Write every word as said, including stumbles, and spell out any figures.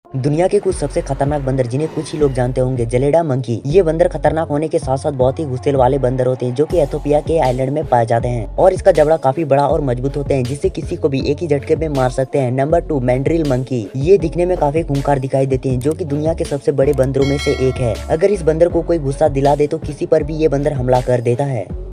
दुनिया के कुछ सबसे खतरनाक बंदर जिन्हें कुछ ही लोग जानते होंगे, जलेडा मंकी। ये बंदर खतरनाक होने के साथ साथ बहुत ही गुस्सेल वाले बंदर होते हैं जो कि एथोपिया के आइलैंड में पाए जाते हैं और इसका जबड़ा काफी बड़ा और मजबूत होते हैं जिससे किसी को भी एक ही झटके में मार सकते हैं। Number two, mandrill monkey. ये दिखने में काफी खूंखार दिखाई देते हैं जो कि दुनिया के सबसे बड़े बंदरों में से एक है। अगर इस बंदर को कोई गुस्सा दिला दे तो किसी पर भी ये बंदर हमला कर देता है।